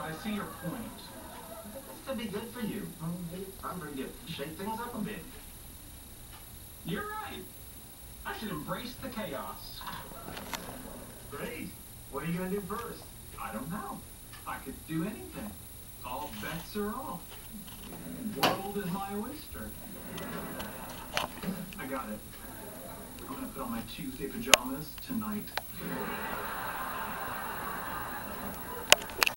but I see your point. This could be good for you. I'm ready to shake things up a bit. You're right. I should embrace the chaos. Great. What are you going to do first? I don't know. I could do anything. All bets are off. World is my oyster. I got it. I'm gonna put on my Tuesday pajamas tonight.